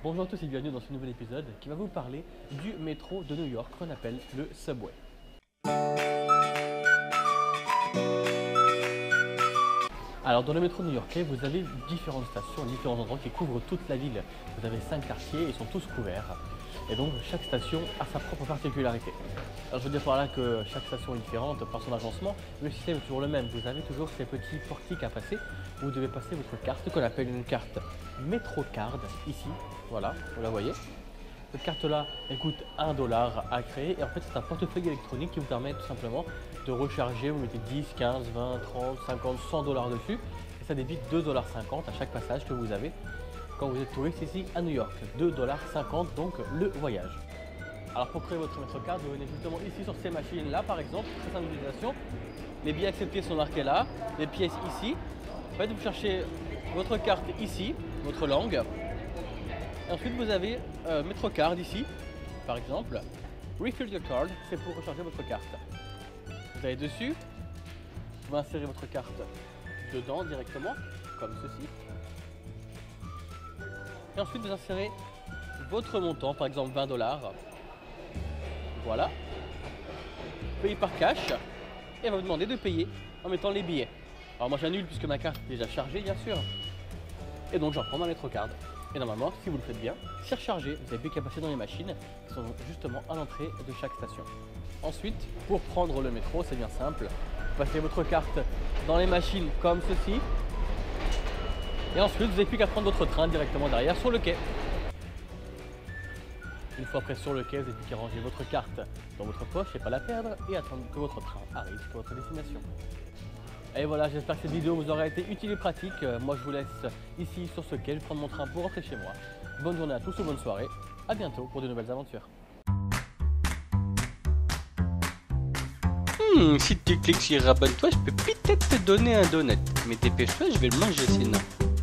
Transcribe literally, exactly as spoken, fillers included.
Bonjour à tous et bienvenue dans ce nouvel épisode qui va vous parler du métro de New York qu'on appelle le Subway. Alors dans le métro new-yorkais, vous avez différentes stations, différents endroits qui couvrent toute la ville. Vous avez cinq quartiers, ils sont tous couverts. Et donc chaque station a sa propre particularité. Alors je veux dire par là que chaque station est différente par son agencement, mais le système est toujours le même. Vous avez toujours ces petits portiques à passer. Vous devez passer votre carte qu'on appelle une carte MetroCard ici. Voilà, vous la voyez. Cette carte-là, elle coûte un dollar à créer et en fait c'est un portefeuille électronique qui vous permet tout simplement de recharger. Vous mettez dix, quinze, vingt, trente, cinquante, cent dollars dessus et ça débite deux dollars cinquante à chaque passage que vous avez quand vous êtes touriste ici à New York. deux dollars cinquante donc le voyage. Alors pour créer votre MetroCard, vous venez justement ici sur ces machines-là par exemple, très simple d'utilisation. Les billets acceptés sont marqués là, les pièces ici. En fait vous cherchez votre carte ici, votre langue. Et ensuite vous avez euh, MetroCard ici, par exemple. Refill your card, c'est pour recharger votre carte. Vous allez dessus, vous insérez votre carte dedans directement, comme ceci. Et ensuite vous insérez votre montant, par exemple vingt dollars. Voilà. Payez par cash. Et elle va vous demander de payer en mettant les billets. Alors moi j'annule puisque ma carte est déjà chargée bien sûr. Et donc j'en prends ma MetroCard. Et normalement, si vous le faites bien, c'est rechargé. Vous n'avez plus qu'à passer dans les machines qui sont justement à l'entrée de chaque station. Ensuite, pour prendre le métro, c'est bien simple. Vous passez votre carte dans les machines comme ceci. Et ensuite, vous n'avez plus qu'à prendre votre train directement derrière sur le quai. Une fois près sur le quai, vous n'avez plus qu'à ranger votre carte dans votre poche et pas la perdre et attendre que votre train arrive sur votre destination. Et voilà, j'espère que cette vidéo vous aura été utile et pratique. Euh, moi, je vous laisse ici sur ce quai. Je vais prendre mon train pour rentrer chez moi. Bonne journée à tous ou bonne soirée. À bientôt pour de nouvelles aventures. Hmm, si tu cliques sur abonne-toi, je peux peut-être te donner un donut. Mais dépêche-toi, je vais le manger sinon.